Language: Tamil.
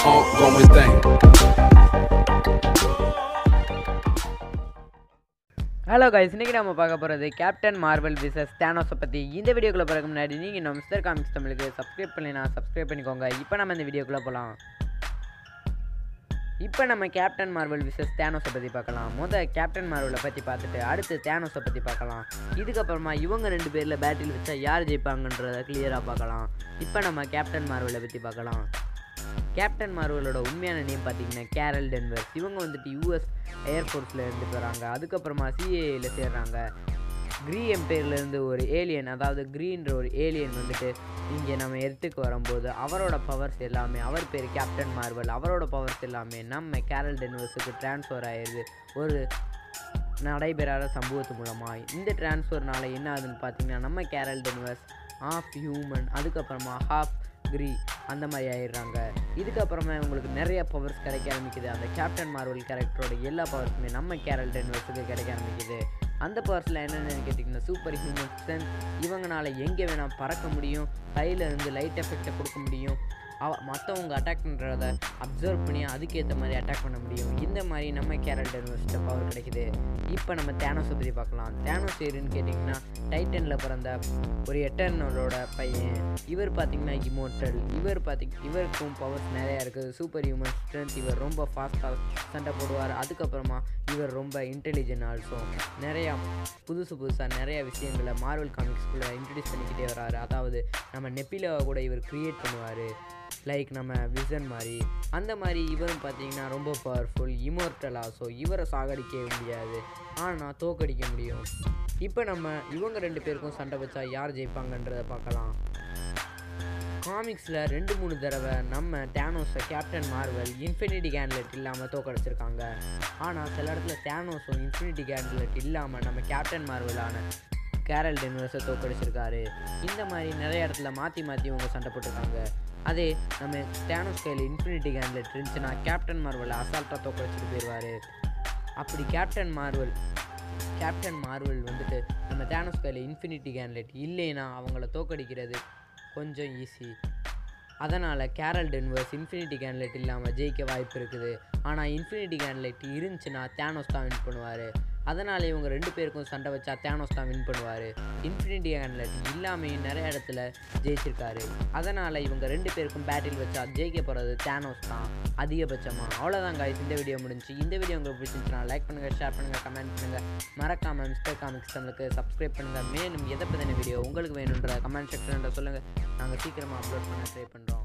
ongoing thing. ஹலோ கைஸ், இன்றைக்கி நம்ம பார்க்க போகிறது கேப்டன் மார்வல் விசஸ் தேனோஸை பற்றி. இந்த வீடியோக்குள்ளே போகிறதுக்கு முன்னாடி நீங்கள் நம்ம மிஸ்டர் காமிக்ஸ் தமிழுக்கு சப்ஸ்கிரைப் பண்ணினா சப்ஸ்கிரைப் பண்ணிக்கோங்க. இப்போ நம்ம இந்த வீடியோக்குள்ளே போகலாம். இப்போ நம்ம கேப்டன் மார்வல் விசஸ் தேனோஸை பற்றி பார்க்கலாம். கேப்டன் மார்வலை பற்றி பார்த்துட்டு அடுத்து தேனோஸை பற்றி பார்க்கலாம். இதுக்கப்புறமா இவங்க ரெண்டு பேரில் பேட்டில் வச்சா யார் ஜெயிப்பாங்கன்றதை கிளியராக பார்க்கலாம். இப்போ நம்ம கேப்டன் மார்வலை பற்றி பார்க்கலாம். கேப்டன் மார்வலோட உண்மையான நேம் பார்த்தீங்கன்னா கேரல் டென்வர்ஸ். இவங்க வந்துட்டு யூஎஸ் ஏர்ஃபோர்ஸில் இருந்துட்டு வராங்க. அதுக்கப்புறமா சிஏஏல சேர்றாங்க. க்ரீ எம்பையர்லேருந்து ஒரு ஏலியன், அதாவது க்ரீன்ற ஒரு ஏலியன் வந்துட்டு இங்கே நம்ம எர்த்துக்கு வரும்போது அவரோட பவர்ஸ் எல்லாமே, அவர் பேர் கேப்டன் மார்வல், அவரோட பவர்ஸ் எல்லாமே நம்ம கேரல் டென்வர்ஸுக்கு ட்ரான்ஸ்ஃபர் ஆயிடுது ஒரு நடைபெறாத சம்பவத்து மூலமாக. இந்த ட்ரான்ஸ்ஃபர்னால என்ன ஆகுதுன்னு பார்த்தீங்கன்னா நம்ம கேரல் டென்வர்ஸ் ஹாஃப் ஹியூமன், அதுக்கப்புறமா ஹாஃப் க்ரீ அந்த மாதிரி ஆயிடுறாங்க. இதுக்கப்புறமா இவங்களுக்கு நிறைய பவர்ஸ் கிடைக்க ஆரம்பிக்குது. அந்த கேப்டன் மார்வல் கேரக்டரோட எல்லா பவர்ஸுமே நம்ம கேரல் டென்வர்ஸுக்கு கிடைக்க ஆரம்பிக்குது. அந்த பவர்ஸில் என்னென்னு கேட்டிங்கன்னா சூப்பர் ஹியூமன் ஸ்ட்ரென்த், இவங்களால எங்கே வேணால் பறக்க முடியும், கையில் இருந்து லைட் எஃபெக்டை கொடுக்க முடியும், மற்றவங்க அட்டாக் பண்ணுறத அப்சர்வ் பண்ணி அதுக்கேற்ற மாதிரி அட்டாக் பண்ண முடியும். இந்த மாதிரி நம்ம கேரல் டென்வர்ஸ்ட்ட பவர் கிடைக்குது. இப்போ நம்ம தேனோஸை பற்றி பார்க்கலாம். தேனோஸ் யாருன்னு கேட்டிங்கன்னா டைட்டனில் பிறந்த ஒரு எட்டர்னலோட பையன். இவர் பார்த்திங்கன்னா இமோர்டல். இவருக்கும் பவர்ஸ் நிறையா இருக்குது. சூப்பர் ஹியூமன் ஸ்ட்ரென்த், இவர் ரொம்ப ஃபாஸ்ட்டாக சண்டை போடுவார். அதுக்கப்புறமா இவர் ரொம்ப இன்டெலிஜென்ட். ஆல்சோ நிறையா புதுசாக நிறையா விஷயங்களை மார்வல் காமிக்ஸ்குள்ளே இன்ட்ரடியூஸ் பண்ணிக்கிட்டே வராரு. அதாவது நம்ம நெப்பிலாவை கூட இவர் க்ரியேட் பண்ணுவார், லைக் நம்ம விசன் மாதிரி. அந்த மாதிரி இவரும் பார்த்தீங்கன்னா ரொம்ப பவர்ஃபுல், இமோர்டலாக. ஸோ இவரை சாகடிக்கவே முடியாது, ஆனால் தோக்கடிக்க முடியும். இப்போ நம்ம இவங்க ரெண்டு பேருக்கும் சண்டை வச்சா யார் ஜெயிப்பாங்கன்றதை பார்க்கலாம். காமிக்ஸில் 2-3 தடவை நம்ம தேனோஸை கேப்டன் மார்வல் இன்ஃபினிட்டி கேண்ட்லெட் இல்லாமல் தோக்கடிச்சிருக்காங்க. ஆனால் சில இடத்துல தேனோஸும் இன்ஃபினிட்டி கேண்ட்லெட் இல்லாமல் நம்ம கேப்டன் மார்வலான கேரல் டென்வர்ஸை தோக்கடிச்சிருக்காரு. இந்த மாதிரி நிறைய இடத்துல மாற்றி இவங்க சண்டை போட்டிருக்காங்க. அதே நம்ம தேனோஸ் கையில் இன்ஃபினிட்டி கேண்ட்லெட் இருந்துச்சுன்னா கேப்டன் மார்வலை அசால்ட்டாக தோக்கடிச்சிட்டு போயிடுவார். அப்படி கேப்டன் மார்வல் வந்துட்டு நம்ம தேனோஸ் கையில் இன்ஃபினிட்டி கேண்ட்லெட் இல்லைன்னா அவங்கள தோக்கடிக்கிறது கொஞ்சம் ஈஸி. அதனால் கேரல் டென்வர்ஸ் இன்ஃபினிட்டி கேண்ட்லெட் இல்லாமல் ஜெயிக்க வாய்ப்பு இருக்குது. ஆனால் இன்ஃபினிட்டி கேண்ட்லெட் இருந்துச்சுன்னா தேனோஸ் தான் வின் பண்ணுவார். அதனால் இவங்க ரெண்டு பேருக்கும் சண்டை வச்சா தேனோஸ் தான் வின் பண்ணுவார். இன்ஃபினிட்டி கேண்ட்லெட் இல்லாமல் நிறைய இடத்துல ஜெயிச்சிருக்காரு. அதனால் இவங்க ரெண்டு பேருக்கும் பேட்டில் வச்சா ஜெயிக்க போகிறது தேனோஸ் தான் அதிகபட்சமாக. அவ்வளோதான் guys, இந்த வீடியோ முடிஞ்சு. இந்த வீடியோ உங்களுக்கு பிடிச்சிருந்துச்சுன்னா லைக் பண்ணுங்கள், ஷேர் பண்ணுங்கள், கமெண்ட் பண்ணுங்கள். மறக்காமல் மிஸ்டர் காமிக்ஸ் தமிழுக்கு சப்ஸ்கிரைப் பண்ணுங்கள். மேலும் எதை பற்றின வீடியோ உங்களுக்கு வேணுன்ற கமெண்ட் செக்ஷனில் சொல்லுங்கள். நாங்கள் சீக்கிரமாக அப்லோட் பண்ண ட்ரை பண்ணுறோம்.